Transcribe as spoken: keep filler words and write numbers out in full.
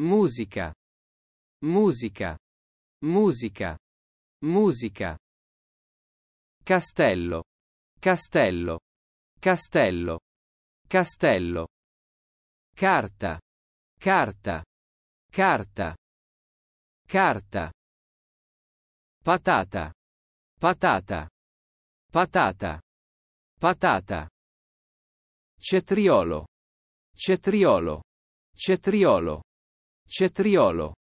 musica, musica, musica, musica. Castello, castello, castello, castello. Carta, carta, carta, carta. Patata, patata, patata, patata. Cetriolo, cetriolo, cetriolo, cetriolo.